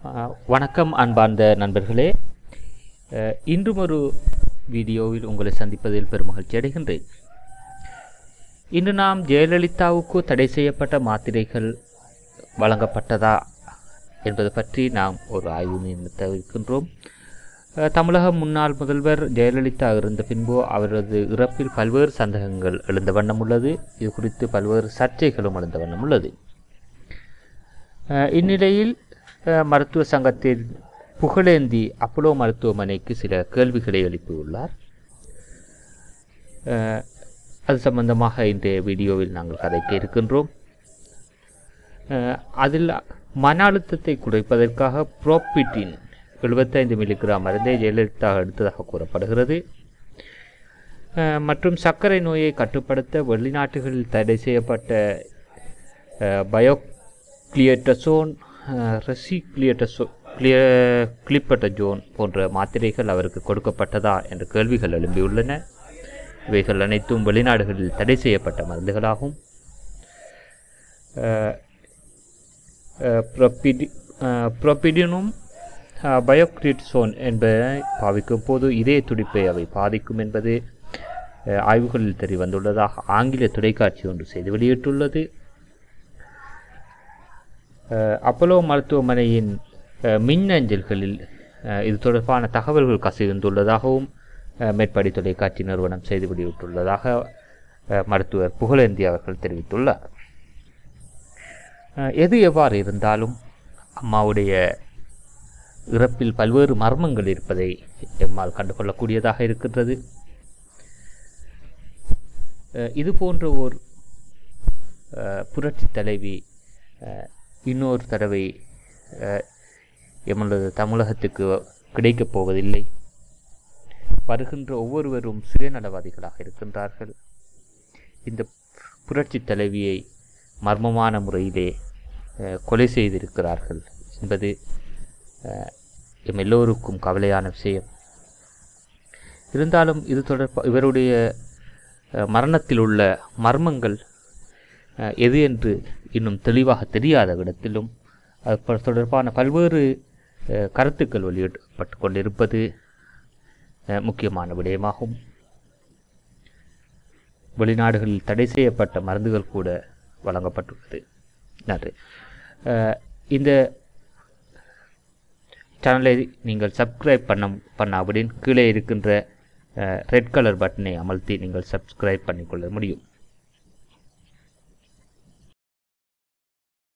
வணக்கம் அன்பார்ந்த நண்பர்களே, இன்றும் ஒரு வீடியோவில் உங்களை சந்திப்பதில் பெருமகிழ்ச்சி அடைகின்றேன். இன்று நாம் ஜெயலலிதாவுக்கு தடை செய்யப்பட்ட மாத்திரைகள் வழங்கப்பட்டதா என்பது பற்றி நாம் ஒரு ஆய்வு நிறுத்தவிருக்கின்றோம். தமிழக முன்னாள் முதல்வர் ஜெயலலிதா இருந்த பின்பு அவரது இறப்பில் பல்வேறு சந்தேகங்கள் எழுந்த வண்ணம் உள்ளது. இது குறித்து பல்வேறு சர்ச்சைகளும் எழுந்த வண்ணம் உள்ளது. இந்நிலையில் மருத்துவ சங்கத்தில் புகழேந்தி அப்போலோ மருத்துவமனைக்கு சில கேள்விகளை எழுப்பியுள்ளார். அது சம்பந்தமாக இன்றைய வீடியோவில் நாங்கள் கதைக்க இருக்கின்றோம். அதில் மன அழுத்தத்தை குறைப்பதற்காக புரோபிட்டின் 75 மில்லிகிராம் மருந்தை ஜெயலலிதா எடுத்ததாக கூறப்படுகிறது. மற்றும் சர்க்கரை நோயை கட்டுப்படுத்த வெளிநாட்டுகளில் தடை செய்யப்பட்ட பயோக்ளியட்டசோன், கிளிப்பட்டஜோன் போன்ற மாத்திரைகள் அவருக்கு கொடுக்கப்பட்டதா என்ற கேள்விகள் எழும்பியுள்ளன. இவைகள் அனைத்தும் வெளிநாடுகளில் தடை செய்யப்பட்ட மருந்துகளாகும். புரோபிடினும் பயோக்ளியட்டசோன் என்பதை பாவிக்கும் போது இதய துடிப்பை அவை பாதிக்கும் என்பது ஆய்வுகளில் தெரியவந்துள்ளதாக ஆங்கில தொலைக்காட்சி ஒன்று செய்து வெளியிட்டுள்ளது. அப்போலோ மருத்துவமனையின் மின்னஞ்சல்களில் இது தொடர்பான தகவல்கள் கசிந்துள்ளதாகவும் மேற்படி தொலைக்காட்சி நிறுவனம் செய்து வெளியிட்டுள்ளதாக மருத்துவர் புகழேந்தி அவர்கள் தெரிவித்துள்ளார். எது எவ்வாறு இருந்தாலும் அம்மாவுடைய இறப்பில் பல்வேறு மர்மங்கள் இருப்பதை எம்மால் கண்டுகொள்ளக்கூடியதாக இருக்கின்றது. இது போன்ற ஒரு புரட்சி தலைவி இன்னொரு தடவை எமது தமிழகத்துக்கு கிடைக்கப் போவதில்லை. வருகின்ற ஒவ்வொருவரும் சுயநலவாதிகளாக இருக்கின்றார்கள். இந்த புரட்சி தலைவியை மர்மமான முறையிலே கொலை செய்திருக்கிறார்கள் என்பது எம் எல்லோருக்கும் கவலையான விஷயம். இருந்தாலும் இது இவருடைய மரணத்தில் உள்ள மர்மங்கள் எது என்று இன்னும் தெளிவாக தெரியாத இடத்திலும் அது தொடர்பான பல்வேறு கருத்துக்கள் வெளியிடப்பட்டு கொண்டிருப்பது முக்கியமான விடயமாகும். வெளிநாடுகளில் தடை செய்யப்பட்ட மருந்துகள் கூட வழங்கப்பட்டுள்ளது. நன்றி. இந்த சேனலை நீங்கள் சப்ஸ்கிரைப் பண்ணாவிடின் கீழே இருக்கின்ற ரெட் கலர் பட்டனை அமர்த்தி நீங்கள் சப்ஸ்கிரைப் பண்ணிக்கொள்ள முடியும்.